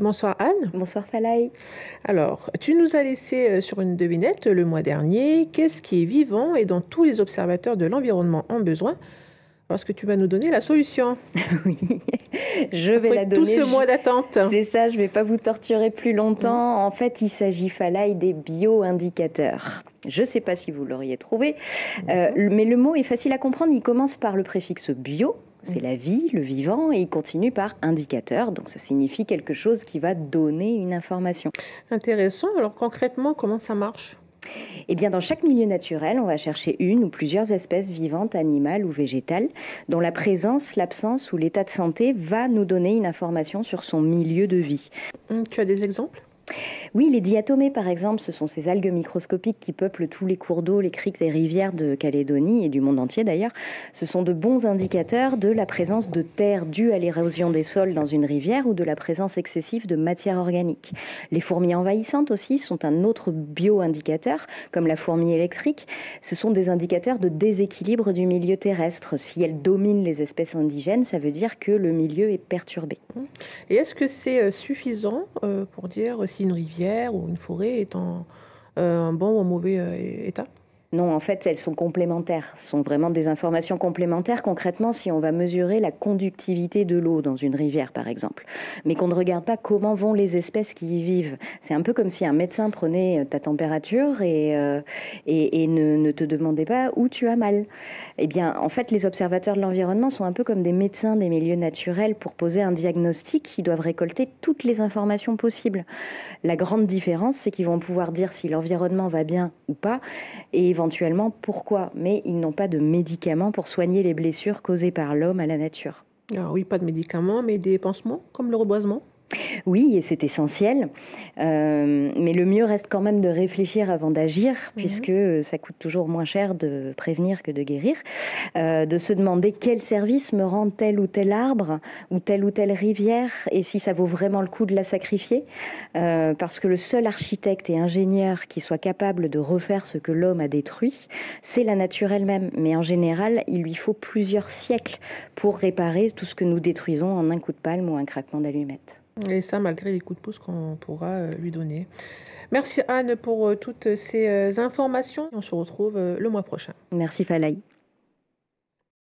Bonsoir Anne. Bonsoir Falaï. Alors, tu nous as laissé sur une devinette le mois dernier. Qu'est-ce qui est vivant et dont tous les observateurs de l'environnement ont besoin? Parce que tu vas nous donner la solution. Oui, je vais Après la tout donner. ce mois d'attente. C'est ça, je ne vais pas vous torturer plus longtemps. En fait, il s'agit, Falaï, des bioindicateurs. Je ne sais pas si vous l'auriez trouvé, mais le mot est facile à comprendre. Il commence par le préfixe bio. C'est la vie, le vivant, et il continue par indicateur, donc ça signifie quelque chose qui va donner une information. Intéressant. Alors concrètement, comment ça marche? Eh bien, dans chaque milieu naturel, on va chercher une ou plusieurs espèces vivantes, animales ou végétales, dont la présence, l'absence ou l'état de santé va nous donner une information sur son milieu de vie. Tu as des exemples? Oui, les diatomées, par exemple, ce sont ces algues microscopiques qui peuplent tous les cours d'eau, les criques et rivières de Calédonie et du monde entier d'ailleurs. Ce sont de bons indicateurs de la présence de terre due à l'érosion des sols dans une rivière ou de la présence excessive de matière organique. Les fourmis envahissantes aussi sont un autre bio-indicateur, comme la fourmi électrique. Ce sont des indicateurs de déséquilibre du milieu terrestre. Si elles dominent les espèces indigènes, ça veut dire que le milieu est perturbé. Et est-ce que c'est suffisant pour dire si une rivière ou une forêt est en bon ou en mauvais état? Non, en fait, elles sont complémentaires. Ce sont vraiment des informations complémentaires. Concrètement, si on va mesurer la conductivité de l'eau dans une rivière, par exemple, mais qu'on ne regarde pas comment vont les espèces qui y vivent. C'est un peu comme si un médecin prenait ta température et ne te demandait pas où tu as mal. Eh bien, en fait, les observateurs de l'environnement sont un peu comme des médecins des milieux naturels pour poser un diagnostic qui doivent récolter toutes les informations possibles. La grande différence, c'est qu'ils vont pouvoir dire si l'environnement va bien ou pas, et éventuellement pourquoi. Mais ils n'ont pas de médicaments pour soigner les blessures causées par l'homme à la nature. Alors oui, pas de médicaments, mais des pansements, comme le reboisement. Oui, et c'est essentiel. Mais le mieux reste quand même de réfléchir avant d'agir, puisque ça coûte toujours moins cher de prévenir que de guérir. De se demander quel service me rend tel ou tel arbre, ou telle rivière, et si ça vaut vraiment le coup de la sacrifier. Parce que le seul architecte et ingénieur qui soit capable de refaire ce que l'homme a détruit, c'est la nature elle-même. Mais en général, il lui faut plusieurs siècles pour réparer tout ce que nous détruisons en un coup de palme ou un craquement d'allumette. Et ça, malgré les coups de pouce qu'on pourra lui donner. Merci Anne pour toutes ces informations. On se retrouve le mois prochain. Merci Falaï.